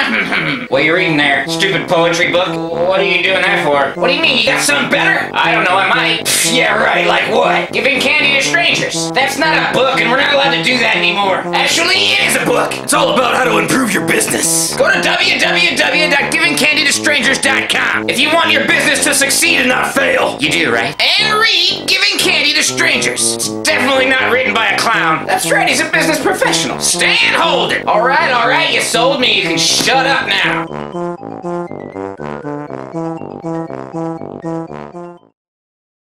What are you reading there? Stupid poetry book? What are you doing that for? What do you mean? You got something better? I don't know, I might. Yeah, right, like what? Giving candy to strangers. That's not a book, and we're not allowed to do that anymore. Actually, it is a book. It's all about how to improve your business. Go to www.givingcandytostrangers.com if you want your business to succeed and not fail. You do, right? And read Giving Candy to Strangers. It's definitely not written by a clown. That's right, he's a business professional. Stan Holden. All right, you sold me. You can shut up now.